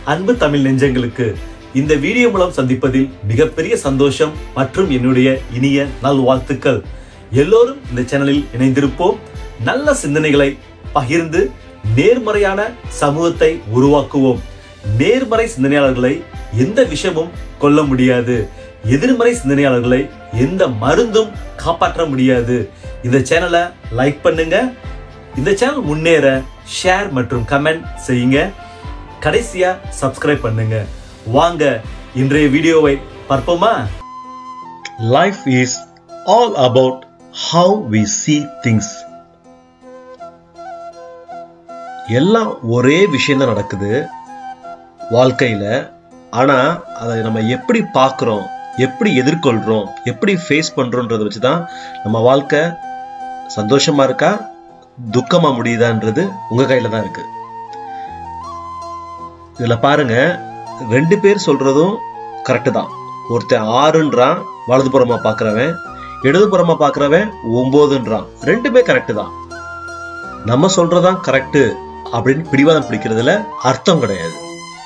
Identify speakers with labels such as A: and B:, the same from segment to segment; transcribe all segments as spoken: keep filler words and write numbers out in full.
A: அன்பு தமிழ் நெஞ்சங்களுக்கு இந்த வீடியோ மூலம் சந்திப்பதில் மிகப்பெரிய சந்தோஷம் மற்றும் என்னுடைய இனிய நல்வாழ்த்துக்கள். எல்லோரும் இந்த சேனலில் இணைந்திருப்போம். நல்ல சிந்தனைகளை பகிர்ந்து நேர்மறையான சமூகத்தை உருவாக்குவோம். நேர்மறை சிந்தனையாளர்களை எந்த விஷயமும் கொல்ல முடியாது. எதிர்மறை சிந்தனையாளர்களை எந்த மருந்தும் காப்பாற்ற முடியாது. இந்த சேனலை லைக் பண்ணுங்க. இந்த சேனல் முன்னேற ஷேர் மற்றும் கமெண்ட் செய்யுங்க. கடைசியா சப்ஸ்கிரைப் பண்ணுங்க. வாங்க இன்றைய வீடியோவை பார்ப்போமா?
B: Life is all about how we see things. எல்லாம் ஒரே விஷயம் தான் நடக்குது வாழ்க்கையில. ஆனா அதை நம்ம எப்படி பார்க்கிறோம், எப்படி எதிர்கொள்றோம், எப்படி ஃபேஸ் பண்றோம்ன்றத வச்சுதான் நம்ம வாழ்க்கை சந்தோஷமா இருக்கா துக்கமா முடியுதான்றது உங்க கையில தான் இருக்கு. இதுல பாருங்க, ரெண்டு பேர் சொல்றதும் கரெக்டு தான். ஒருத்தன் ஆறுன்றான் வலதுபுறமா பாக்குறவன், இடதுபுறமா பாக்குறவன் ஒன்பதுன்றான். ரெண்டுமே கரெக்டு தான். நம்ம சொல்றதான் கரெக்டு அப்படின்னு பிடிவாதம் பிடிக்கிறதுல அர்த்தம் கிடையாது.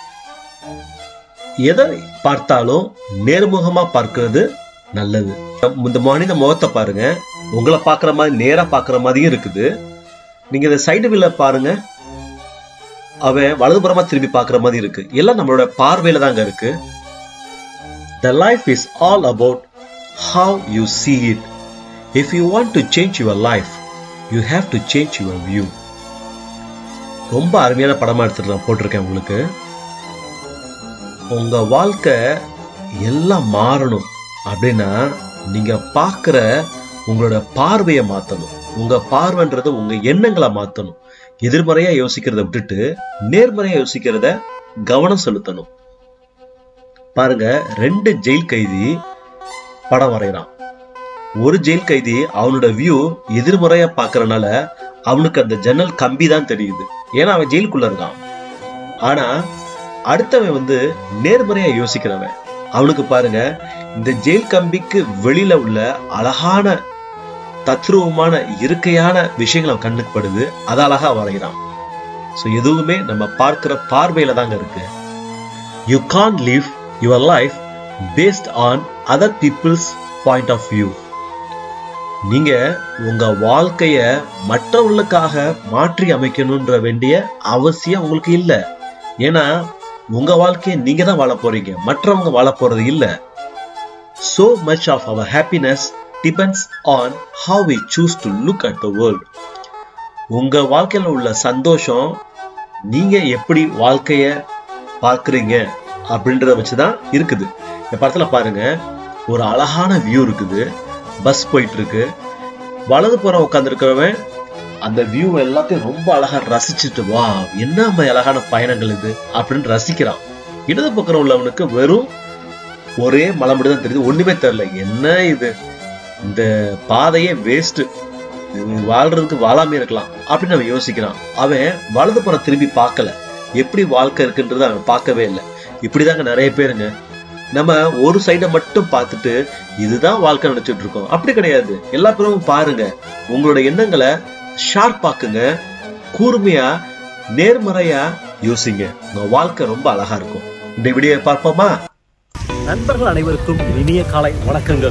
B: எதை பார்த்தாலும் நேர்முகமா பார்க்கிறது நல்லது. இந்த மனித முகத்தை பாருங்க, உங்களை பாக்குற மாதிரி நேரா பாக்குற மாதிரியும் இருக்குது. நீங்க இந்த சைடு வில்ல பாருங்க, அவன் வலதுபுறமா திரும்பி பாக்குற மாதிரி இருக்கு. எல்லாம் நம்மளோட பார்வையில தாங்க இருக்கு. The life is all about how you see it. If you want to change your life, you have to change your view. ரொம்ப அருமையான படமா எடுத்துட்டு நான் போட்டிருக்கேன் உங்களுக்கு. உங்க வாழ்க்கை எல்லாம் மாறணும் அப்படின்னா நீங்க பாக்குற உங்களோட பார்வையை மாத்தணும். உங்க பார்வைன்றது உங்க எண்ணங்களை மாத்தணும். எதிர்மறையா யோசிக்கிறத விட்டுட்டு நேர்மறையா யோசிக்கிறத கவனம் செலுத்தணும். பாருங்க, ரெண்டு ஜெயில் கைதி படம் வரைகிறான். ஒரு ஜெயில் கைதி அவனோட வியூ எதிர்மறையா பாக்குறதுனால அவனுக்கு அந்த ஜன்னல் கம்பி தான் தெரியுது. ஏன்னா அவன் ஜெயிலுக்குள்ள இருக்கான். ஆனா அடுத்தவன் வந்து நேர்மறையா யோசிக்கிறவன், அவனுக்கு பாருங்க இந்த ஜெயில் கம்பிக்கு வெளியில உள்ள அழகான தத்ரூபமான இயற்கையான விஷயங்கள் அவன் கண்ணுக்கு படுது. அது அழகா வரைகிறான். சோ எதுவுமே நம்ம பார்க்கிற பார்வையில தாங்க இருக்கு. You can't live your life based on other people's point of view. நீங்க உங்க வாழ்க்கைய மற்றவர்களுக்காக மாற்றி அமைக்கணும்ன்ற வேண்டிய அவசியம் உங்களுக்கு இல்ல. ஏன்னா உங்க வாழ்க்கையை நீங்க தான் வாழ போறீங்க, மற்றவங்க வாழ போறது இல்ல. So much of our happiness depends on how we choose to look at the world. உங்க வாழ்க்கையில உள்ள சந்தோஷம் நீங்க எப்படி வாழ்க்கைய பார்க்கறீங்க அப்படின்றத வச்சுதான் இருக்குது. இந்த படத்துல பாருங்க, ஒரு அழகான வியூ இருக்குது. பஸ் போயிட்டு இருக்கு. வலது புறம் உட்கார்ந்து இருக்கிறவன் அந்த வியூ எல்லாத்தையும் ரொம்ப அழகா ரசிச்சுட்டு, வா என்ன அழகான பயணங்கள் இது அப்படின்னு ரசிக்கிறான். இடது பக்கம் உள்ளவனுக்கு வெறும் ஒரே மலை மட்டும் தான் தெரியுது, ஒண்ணுமே தெரியல. என்ன இது, இந்த பாதையே வேஸ்ட், வாழ்றதுக்கு வாழாம இருக்கலாம் அப்படின்னு அவன் யோசிக்கிறான். அவன் வலது புறம் திரும்பி பார்க்கல, எப்படி வாழ்க்கை இருக்குன்றது அவன் பார்க்கவே இல்லை. இப்படிதாங்க நிறைய பேருங்க. நம்ம ஒரு சைடை மட்டும் பார்த்துட்டு இதுதான் வாழ்க்கை நினைச்சிட்டு இருக்கோம். அப்படி கிடையாது. எல்லா பேரும் பாருங்க, உங்களோட எண்ணங்களை ஷார்ப்பாக்குங்க, கூர்மையா நேர்மறையா யோசிங்க. உங்க வாழ்க்கை ரொம்ப அழகா இருக்கும். இந்த வீடியோ பார்ப்போமா?
A: நண்பர்கள் அனைவருக்கும் இனிய காலை வணக்கங்கள்.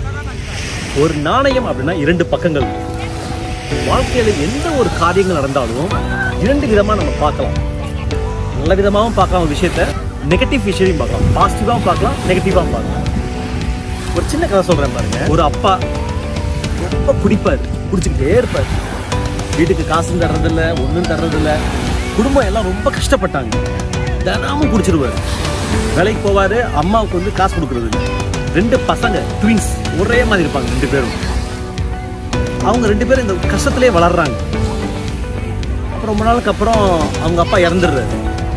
A: ஒரு நாணயம் அப்படின்னா இரண்டு பக்கங்கள். வாழ்க்கையில எந்த ஒரு காரியங்கள் நடந்தாலும் இரண்டு விதமா நம்ம பார்க்கலாம். நல்ல விதமாகவும் பார்க்கலாம் ஒரு விஷயத்த, நெகட்டிவ் விஷயத்தையும் பார்க்கலாம். பாசிட்டிவாகவும் பார்க்கலாம், நெகட்டிவாகவும் பார்க்கலாம். ஒரு சின்ன கதை சொல்றேன் பாருங்க. ஒரு அப்பா எப்ப குடிப்பார், குடிச்சுக்கிட்டே இருப்பார். வீட்டுக்கு காசும் தர்றதில்ல, ஒன்றும் தர்றதில்ல. குடும்பம் எல்லாம் ரொம்ப கஷ்டப்பட்டாங்க. தினமும் குடிச்சிருவார். வேலைக்கு போவாரு, அம்மாவுக்கு வந்து காசு கொடுக்கறது. ரெண்டு பசங்க ட்வின்ஸ் ஒரே மாதிரி இருப்பாங்க ரெண்டு பேரும். அவங்க ரெண்டு பேரும் இந்த கஷ்டத்திலே வளர்றாங்க. அப்புறம் ரொம்ப நாளுக்கு அப்புறம் அவங்க அப்பா இறந்துடுறாரு.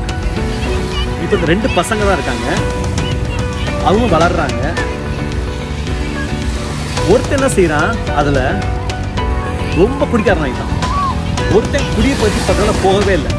A: இப்போ இந்த ரெண்டு பசங்க தான் இருக்காங்க. அவங்க வளர்றாங்க. ஒருத்தன் என்ன செய்யறான், அதுல ரொம்ப குடிக்காரன் ஆகிட்டான். ஒருத்தன் குடியை பற்றி பக்கத்துல போகவே இல்லை.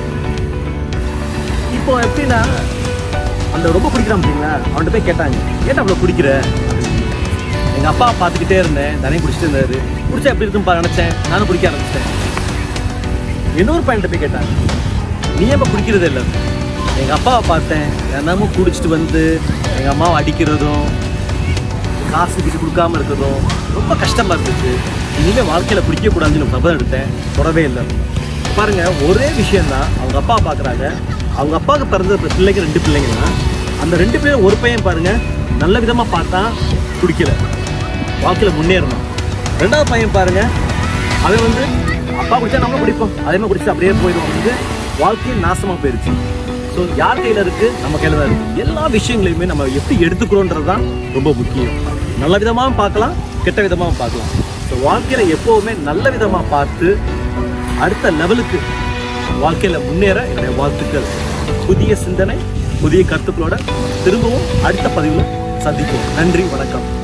A: இப்போ எப்படின்னா, அந்த ரொம்ப குடிக்கிறான் அப்படிங்களா, அவன்கிட்ட போய் கேட்டாங்க, ஏன்னா அவ்வளோ குடிக்கிற? எங்கள் அப்பா பார்த்துக்கிட்டே இருந்தேன், தனியாக குடிச்சிட்டு இருந்தாரு. குடிச்சா எப்படி இருக்குன்னு நினச்சேன், நானும் குடிக்க ஆரம்பிச்சிட்டேன். இன்னொரு பையன்கிட்ட போய் கேட்டாங்க, நீ ஏன் குடிக்கிறதே இல்லை? எங்க அப்பாவை பார்த்தேன், தினமும் குடிச்சிட்டு வந்து எங்க அம்மாவை அடிக்கிறதும் காசு கிட்டு கொடுக்காம இருக்கிறதும் ரொம்ப கஷ்டமா இருந்துச்சு. இனிமே வாழ்க்கையில பிடிக்க கூடாதுன்னு பிரபலம் எடுத்தேன், தொடவே இல்லை. பாருங்க, ஒரே விஷயம்தான். அவங்க அப்பா பாக்குறாங்க, அவங்க அப்பாவுக்கு பிறந்த பிள்ளைங்க ரெண்டு பிள்ளைங்கன்னா அந்த ரெண்டு பேரும் ஒரு பையன் பாருங்க நல்ல விதமா பார்த்தா குடிக்கல, வாழ்க்கையில முன்னேறணும். ரெண்டாவது பையன் பாருங்க, அவன் வந்து அப்பா குடிச்சா நம்மளும் குடிப்போம், அதே மாதிரி குடிச்சு அப்படியே போயிடும், வந்து வாழ்க்கையும் நாசமா போயிருச்சு. ஸோ யார் கையில இருக்கு? நம்ம கையில தான் இருக்கு. எல்லா விஷயங்களையுமே நம்ம எப்படி எடுத்துக்கிறோன்றது தான் ரொம்ப முக்கியம். நல்ல விதமாகவும் பார்க்கலாம், கெட்ட விதமாகவும் பார்க்கலாம். ஸோ வாழ்க்கையில எப்பவுமே நல்ல விதமா பார்த்து அடுத்த லெவலுக்கு வாழ்க்கையில முன்னேற என்னுடைய வாழ்த்துக்கள். புதிய சிந்தனை, புதிய கருத்துக்களோட திரும்பவும் அடுத்த பதிவில் சந்திப்போம். நன்றி, வணக்கம்.